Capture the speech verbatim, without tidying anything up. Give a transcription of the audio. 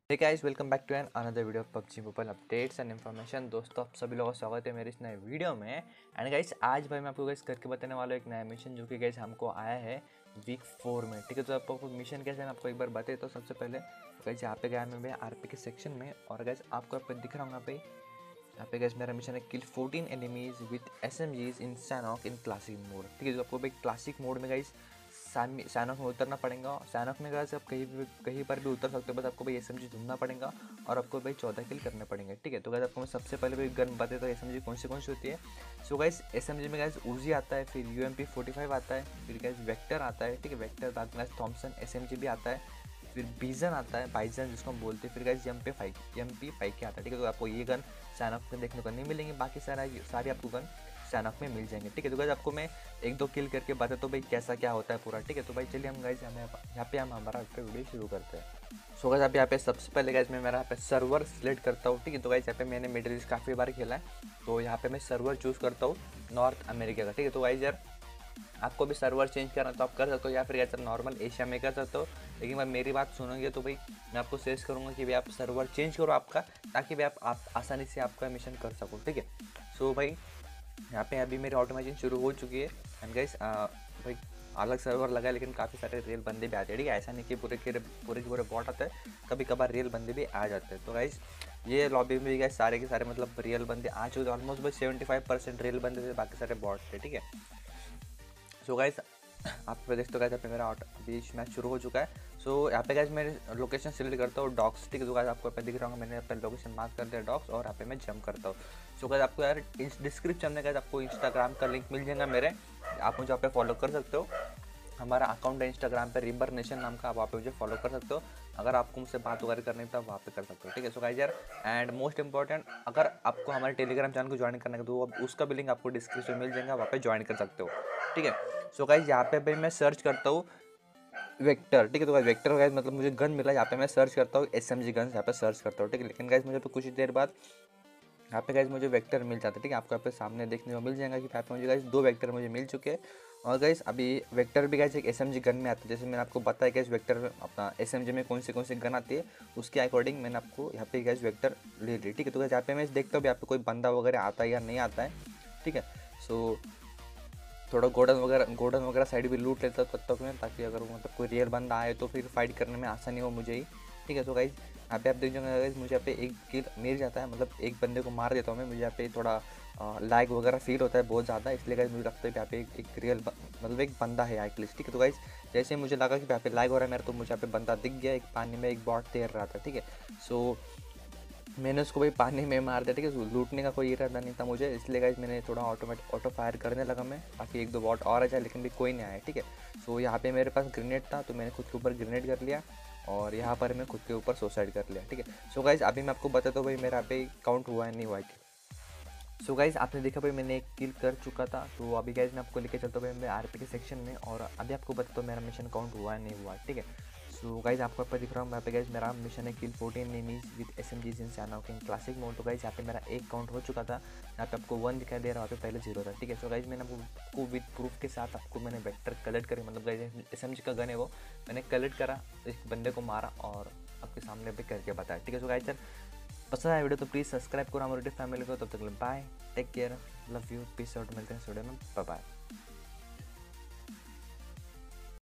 Hey guys, welcome back to an another video of PUBG mobile updates and information. दोस्तों, आप सभी लोगों का स्वागत है मेरे इस नए वीडियो में। एंड गाइस, आज भाई मैं आपको गाइस करके बताने वाला हूँ एक नया मिशन जो कि गाइस हमको आया है वीक फोर में। ठीक है, तो आपको मिशन कैसे मैं आपको एक बार बताए। तो सबसे पहले गाइस यहाँ पे गया मैं आरपी के सेक्शन में, और गाइस आपको यहाँ पे दिख रहा हूँ यहाँ पे यहाँ पे गाइस मेरा मिशन है kill fourteen enemies with SMGs in Sanhok in classic mode. ठीक है, तो आपको भाई क्लासिक मोड में गाइस सैनॉक में उतरना पड़ेगा। सैनॉक में गाइस आप कहीं भी कहीं पर भी उतर सकते हो, बस आपको भाई एसएमजी ढूंढना पड़ेगा और आपको भाई चौदह किल करने पड़ेंगे। ठीक है, तो गाइस आपको मैं सबसे पहले भाई गन बताते तो एसएमजी कौन सी कौन सी होती है। सो गाइस एसएमजी में गाइस उजी आता है, फिर यूएमपी फोर्टी फाइव आता है, फिर गाइस वेक्टर आता है। ठीक है, वेक्टर बाद में गाइस थॉमसन एसएमजी भी आता है, फिर बीजन आता है, बाइजन जिसको हम बोलते हैं, फिर guys M P five M P five के आता है। ठीक है, तो आपको ये गन सैनॉक में देखने को नहीं मिलेंगे, बाकी सारा सारी आपको गन सैनॉक में मिल जाएंगे। ठीक है, तो गाइस आपको मैं एक दो किल करके बता तो भाई कैसा क्या होता है पूरा। ठीक है, तो भाई चलिए हम गाइस हमें यहाँ पे हम हमारा वीडियो शुरू करते हैं। सो गाइस आप यहाँ पे सबसे पहले गाइस मैं मेरा यहाँ पे सर्वर सिलेक्ट करता हूँ। ठीक है, तो गाइस यहाँ पे मैंने मिडिल ईस्ट काफ़ी बार खेला है, तो यहाँ पे मैं सर्वर चूज़ करता हूँ नॉर्थ अमेरिका का। ठीक है, तो गाइस यार आपको भी सर्वर चेंज करना तो आप कर सकते हो, या फिर ऐसा नॉर्मल एशिया में कर सकते हो। लेकिन भाई मेरी बात सुनोगे तो भाई मैं आपको सजेस्ट करूँगा कि भाई आप सर्वर चेंज करो आपका, ताकि भाई आप, आप आसानी से आपका मिशन कर सको। ठीक है, सो भाई यहाँ पे अभी मेरी ऑटोमेशन शुरू हो चुकी है। एंड गाइस भाई अलग सर्वर लगा है, लेकिन काफ़ी सारे रियल बंदे भी आते हैं। ठीक है, ऐसा नहीं कि पूरे के पूरे के पूरे बॉट आते हैं, कभी कभार रियल बंदे भी आ जाते हैं। तो गाइस ये लॉबी में भी गाइस सारे के सारे मतलब रियल बंदे आ चुके हैं। ऑलमोस्ट भाई सेवेंटी फाइव परसेंट रियल बंदे थे, बाकी सारे बॉट थे। ठीक है, सो गाइस आप पे देखते हो गाइस यहाँ पे मेरा बीच मैच शुरू हो चुका है। सो so, यहाँ पे गाइस मैं लोकेशन सिलेक्ट करता हूँ डॉक्स। ठीक है, तो गाइस आपको यहाँ पे दिख रहा होगा मैंने अपना लोकेशन मार्क कर दिया डॉक्स, और यहाँ पे मैं जंप करता हूँ। सो so, गाइस आपको यार डिस्क्रिप्शन में गाइस आपको इंस्टाग्राम का लिंक मिल जाएगा मेरे, आप मुझे यहाँ पे फॉलो कर सकते हो। हमारा अकाउंट है इंस्टाग्राम पे रिबर नेशन नाम का, आप वहाँ पे मुझे फॉलो कर सकते हो। अगर आपको मुझसे बात वगैरह करनी है तो आप वहाँ पे कर सकते हो। ठीक है, सो गाइस यार एंड मोस्ट इंपॉर्टेंट, अगर आपको हमारे टेलीग्राम चैनल को ज्वाइन करना है तो उसका भी लिंक आपको डिस्क्रिप्शन में मिल जाएगा, वहाँ पे ज्वाइन कर सकते हो। ठीक है, सो गाइस यहाँ पे भाई मैं सर्च करता हूँ वेक्टर। ठीक है, तो गाइस वेक्टर गाइस मतलब मुझे गन मिला, यहाँ पे मैं सर्च करता हूँ एसएमजी गन, यहाँ पे सर्च करता हूँ। ठीक है, लेकिन गाइस मुझे तो कुछ देर बाद यहाँ पे गाइस मुझे वेक्टर मिल जाता है। ठीक है, आपको यहाँ पे सामने देखने को मिल जाएगा कि यहाँ पे मुझे गाइस दो वेक्टर मुझे मिल चुके हैं। और गाइस अभी वेक्टर भी गाइस एक एसएमजी गन में आता है, जैसे मैंने आपको बताया गाइस वेक्टर अपना एसएमजी में कौन से कौन से गन आती है, उसके अकॉर्डिंग मैंने आपको यहाँ पे गाइस वेक्टर ले ली। ठीक है, तो गाइस यहाँ पे मैं देखता हूँ यहाँ पे कोई बंदा वगैरह आता है या नहीं आता है। ठीक है, सो थोड़ा गोल्डन वगैरह गोल्डन वगैरह साइड भी लूट लेता तब तक मैं, ताकि अगर मतलब कोई रियल बंदा आए तो फिर फाइट करने में आसानी हो मुझे ही। ठीक है, तो गाइस यहाँ पे आप देख जाएंगे गाइस मुझे यहाँ पे एक किल मिल जाता है, मतलब एक बंदे को मार देता हूँ मैं। मुझे यहाँ पे थोड़ा लैग वगैरह फील होता है बहुत ज़्यादा, इसलिए गाइस मुझे लगता है कि यहाँ पे एक, एक रियल मतलब एक बंदा है एटलीस्ट। ठीक है, तो गाइस जैसे मुझे लगा कि यहाँ पे लैग हो रहा है मेरा, तो मुझे यहाँ पे बंदा दिख गया, एक पानी में एक बॉट तैर रहा था। ठीक है, सो मैंने उसको भाई पानी में मार दिया। ठीक है, लूटने का कोई इरादा नहीं था मुझे, इसलिए गाइस मैंने थोड़ा ऑटोमेटिक ऑटो फायर करने लगा मैं, ताकि एक दो बॉट और आ जाए, लेकिन भी कोई नहीं आया। ठीक है, सो यहाँ पे मेरे पास ग्रेनेड था, तो मैंने खुद के ऊपर ग्रेनेड कर लिया, और यहाँ पर मैं खुद के ऊपर सुसाइड कर लिया। ठीक है, सो गाइस अभी मैं आपको बताता हूँ भाई मेरा पे काउंट हुआ है नहीं हुआ है। सो so गाइज आपने देखा भाई मैंने एक किल कर चुका था, तो अभी गाइज मैं आपको लेके चलता हूँ भाई मैं आरपी के सेक्शन में, और अभी आपको बताता हूँ मेरा मिशन काउंट हुआ है नहीं हुआ। ठीक है, सो गाइज आपको यहाँ पर दिख रहा हूँ यहाँ पे गाइज मेरा मिशन है kill fourteen enemies with SMGs in Sanhok in classic mode. तो गाइज यहाँ पे मेरा एक काउंट हो चुका था, यहाँ पे आपको वन दिखाई दे रहा है, वहाँ पे पहले जीरो था। ठीक है, सो गाइज मैंने आपको विद प्रूफ के साथ आपको मैंने वेक्टर कलेक्ट करे, मतलब गाइज एसएमजी का गन है वो मैंने कलेक्ट करा, एक बंदे को मारा और आपके सामने भी करके बताया। ठीक है, सो गाइज सर पसंद आया वीडियो तो प्लीज़ सब्सक्राइब करो हमारे फैमिली को। तब तक bye, take care, love you, peace out, मिलते हैं वीडियो में, बाय बाय।